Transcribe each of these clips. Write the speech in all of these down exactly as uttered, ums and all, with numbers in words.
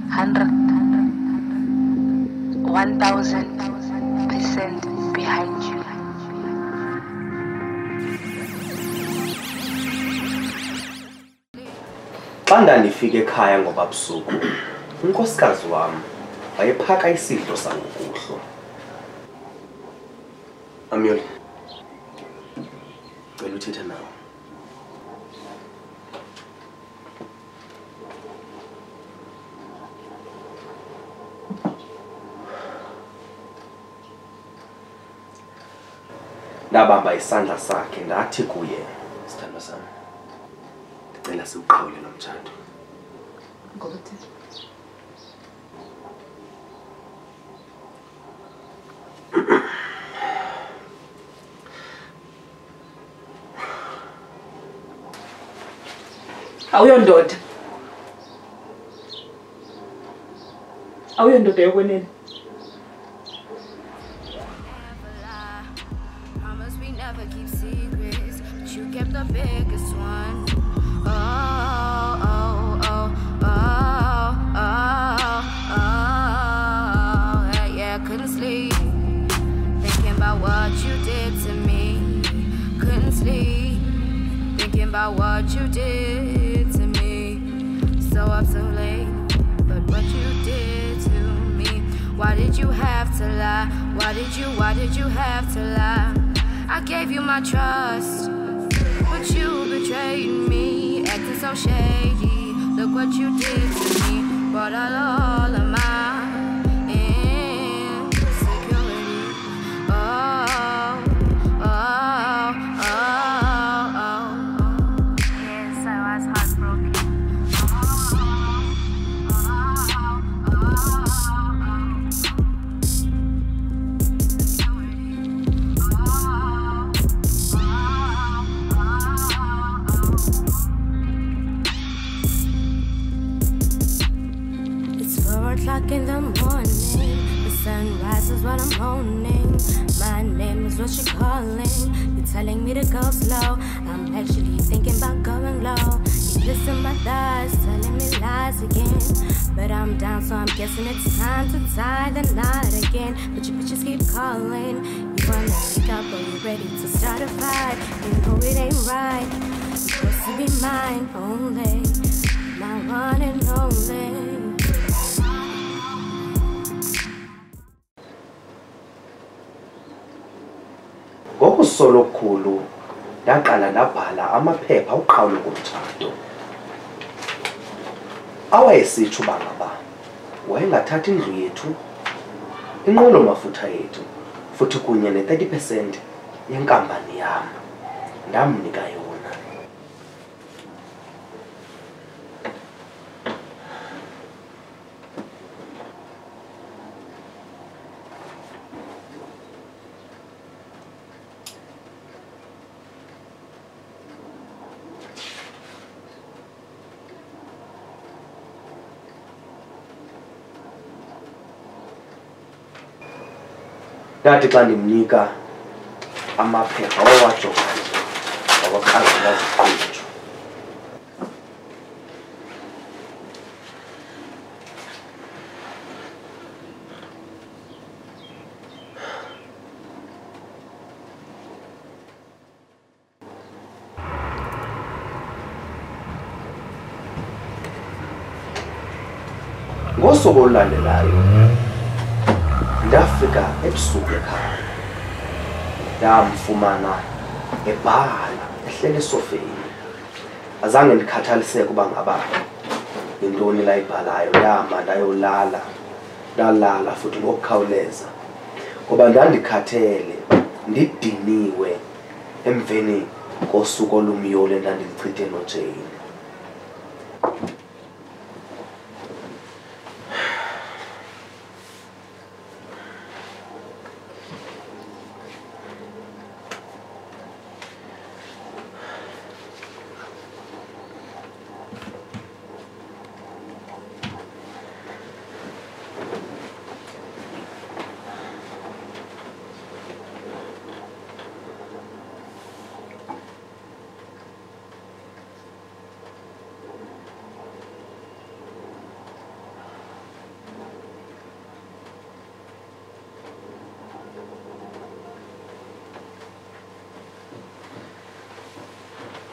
hundred, one thousand percent behind you. Xa ndandifika ekhaya ngoba busuku, unkosikazi wam wayephaka isidlo sangokuhlwa. Amyoli, cela uthethe nawe. Ndabamba isandla sakhe ndathi kuye, sithandwa sami, ndicela siwuqhawule lo mtshato. Ngoba uthi awuyondoda. Awuyondoda yokwenene. Never keep secrets, but you kept the biggest one. Oh, oh, oh, oh, oh, oh, yeah, yeah, couldn't sleep, thinking about what you did to me. Couldn't sleep, thinking about what you did to me. So up so late, but what you did to me. Why did you have to lie? Why did you, why did you have to lie? I gave you my trust, but you betrayed me, acting so shady. Look what you did to me, brought out all of my insecurity. Oh, oh, oh, oh, oh. Yes, I was heartbroken. O'clock in the morning, the sun rises while I'm moaning. My name is what you're calling. You're telling me to go slow. I'm actually thinking about going low. You kissing my thighs, telling me lies again. But I'm down, so I'm guessing it's time to tie the knot again. But your bitches keep calling. You wanna pick up, are you ready to start a fight? You know it ain't right. You're supposed to be mine only, my one and only. Ngokusolo khulu ndaqala ndabhala amaphepha uqhawulo komtshato. Awayesitsho uba ngaba wayengathatha indlu yethu, inqwelo mafutha yethu, futhi kunye ne-thirty percent yenkampani yam ndamnika yona. Ndathi xa ndimnika amaphepha wawajonga wawaqalela ziqhuthu. Ngosuku olulandelayo ndafika ebusuku ekhaya, ndamfumana ebhala ehleli esofeni. Azange ndikhathaliseke uba ngaba yintoni la ibhalayo. Ndahamba ndayolala, ndalala futhi ngokukhawuleza ngoba ndandikhathele, ndidiniwe emveni kosuku olumyoli endandilichithe noJane.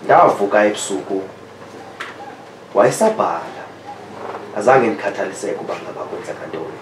Ndavuka ebusuku wayesabhala azange ndikhathaliseke uba ngaba kwenzeka ntoni.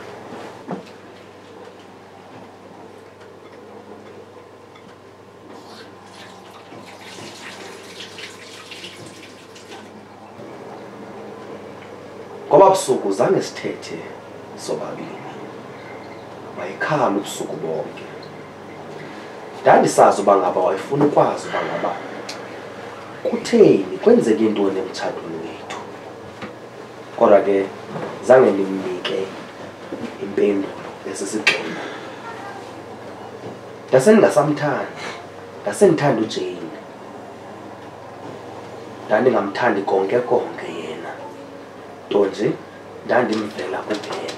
Ngoba busuku zange sithethe sobabili, wayekhala ubusuku bonke. Ndandisazi uba ngaba wayefuna ukwazi uba ngaba kutheni kwenzeke intoni emtshatweni wethu, kodwa ke zange ndimnike impendulo esisigxina. Ndasendingasamthandi, ndasendithanda uJane, ndandingamthandi konke konke yena, nto nje ndandimvela kuphela.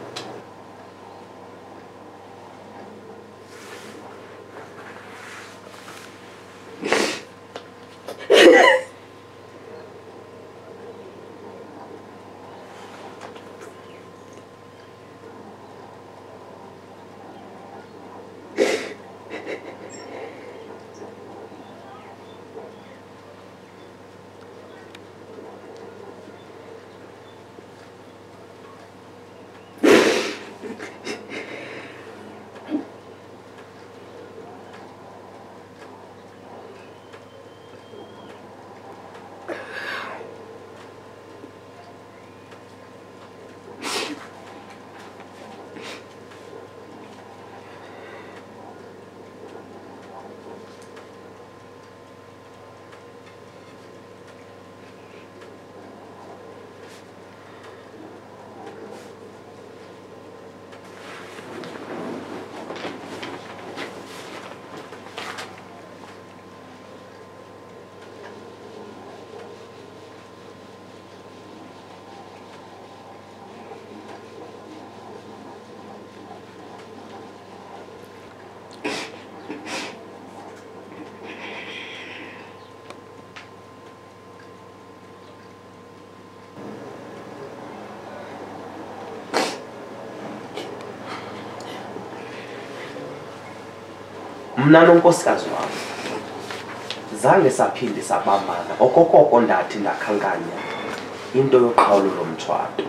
Mna nonkosikazi wam zange saphinde sabambana okokoko ndathi ndakhankanya into yoqhawulo lomtshato.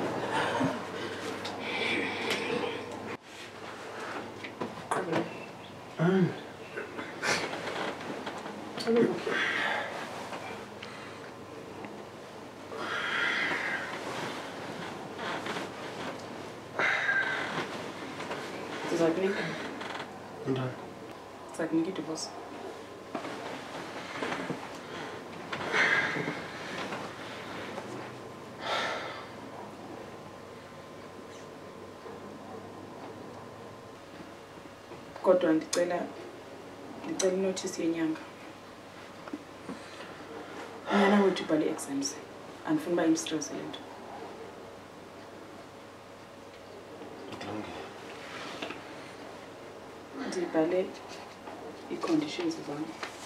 Mm. Sag mir, du was. Kodwa ndicela ndicela notice yenyanga. Unyana wethu ubhale exams. Andifuni uba imstress le nto. Ndibhale i-conditions zami.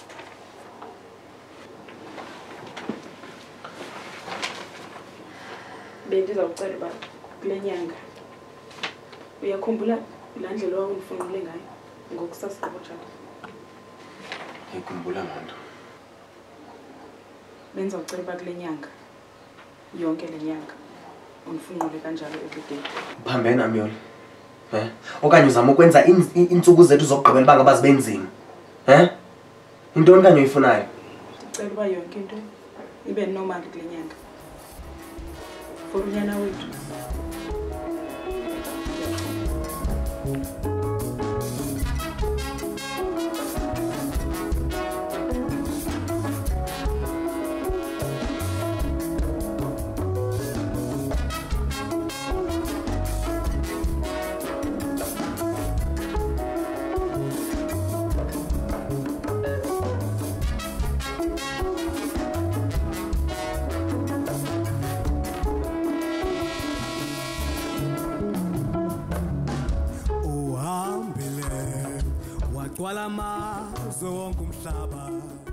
Bendizawucela uba kule nyanga uyakhumbula laa ndlela wawundifundile ngayo ngoku sasiqobotshana. Ngikhumbula loo nto. Bendizawucela uba kule nyanga yonke le nyanga undifunqule kanjalo everyday. Uhambe nami yona. Eh? Okanye uzama ukwenza iintsuku zethu zokugqibela banga bazibe nzima. Eh? Intoni kanye uyifunayo? Ndicela uba yonke into ibe normal kule nyanga. For unyana wethu. Wala ma zonke umhlaba